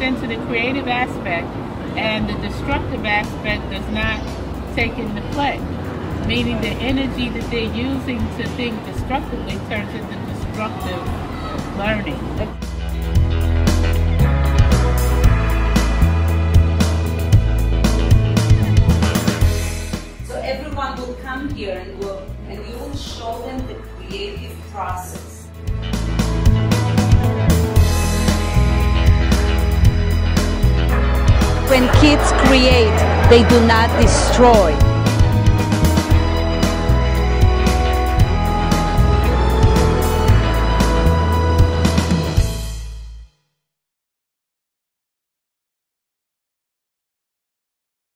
into the creative aspect, and the destructive aspect does not take into play. Meaning the energy that they're using to think destructively turns into destructive learning. So everyone will come here and you will show them the creative process. When kids create, they do not destroy.